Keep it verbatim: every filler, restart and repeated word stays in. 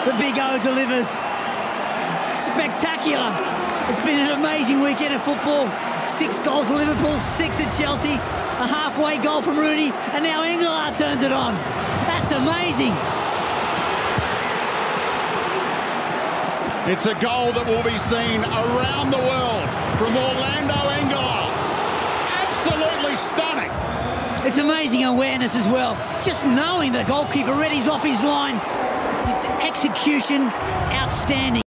The Big O delivers. Spectacular. It's been an amazing weekend of football. Six goals for Liverpool, six at Chelsea, a halfway goal from Rooney, and now Engelaar turns it on. That's amazing. It's a goal that will be seen around the world from Orlando Engelaar. Absolutely stunning. It's amazing awareness as well. Just knowing the goalkeeper ready's off his line. Execution, outstanding.